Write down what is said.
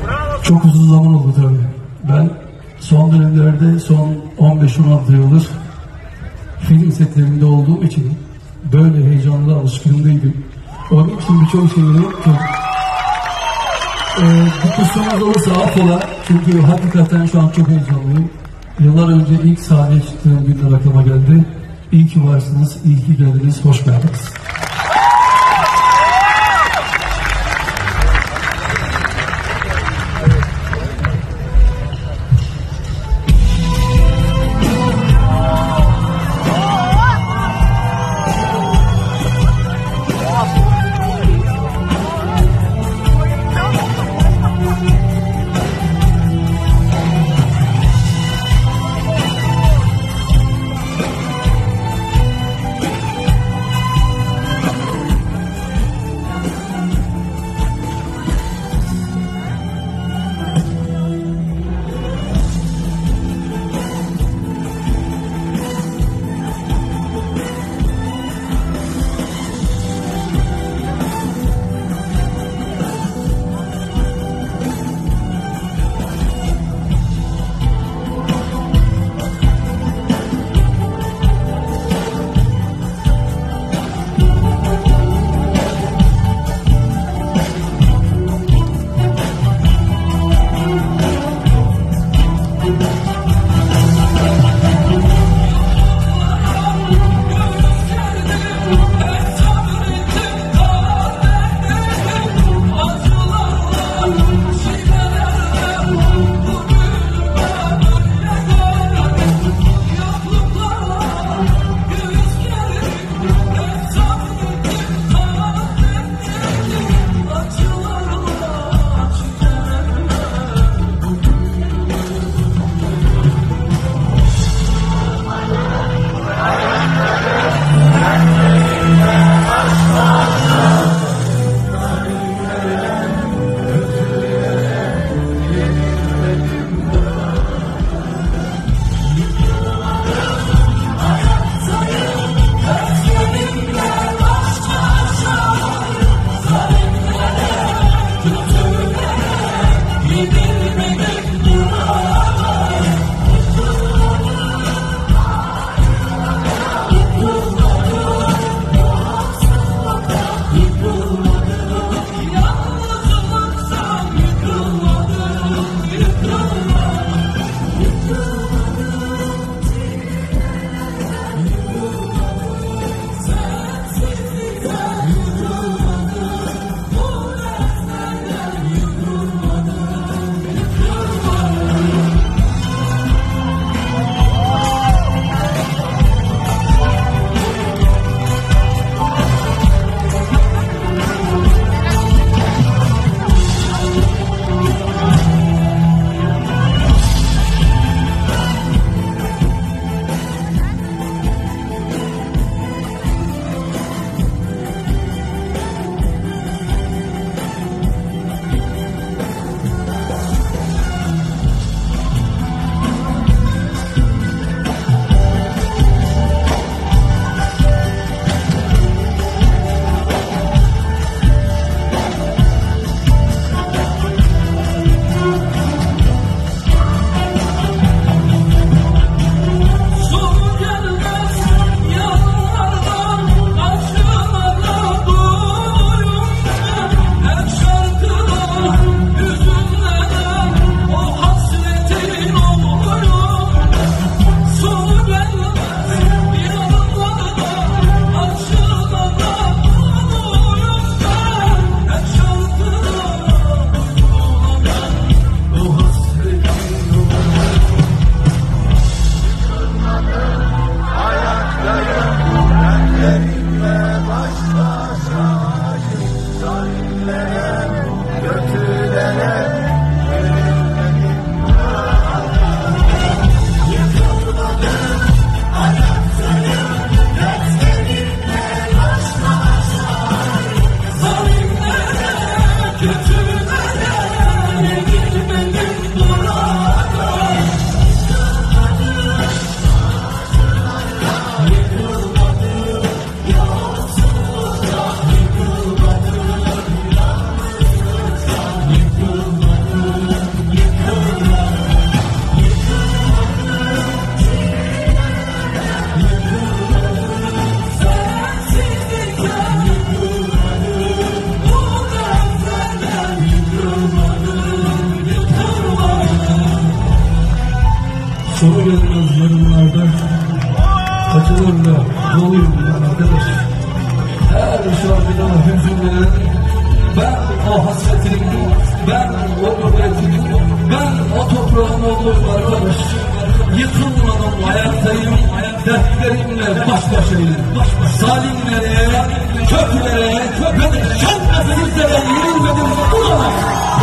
Çok uzun zaman oldu tabii. Ben son dönemlerde, son 15-16 yıldır film setlerinde olduğum için böyle heyecanlı alışkın değilim. Onun için birçok şeyleri bu kusurumuz olursa affola. Çünkü hakikaten şu an çok heyecanlıyım. Yıllar önce ilk sahneye çıktığım günler aklıma geldi. İyi ki varsınız, iyi ki geldiniz, hoş geldiniz. Sonu gelmez yarınlarda, acılarla doluyum ben arkadaş. Her şarkıda hüzünlenen, ben o hasretin, ben o gurbetin, ben o toprağın oğluyum arkadaş. Yıkılmadım, ayaktayım, dertlerimle baş başayım. Zalimlere, kötülere ve de çok nefeslere yenilmedim.